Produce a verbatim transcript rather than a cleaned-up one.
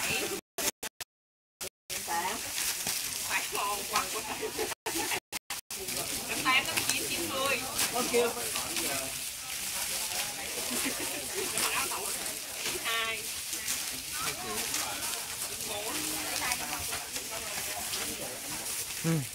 Phải ngon quăng của thầy. Năm tám năm chín chín mươi. Ok. Hai. Bốn.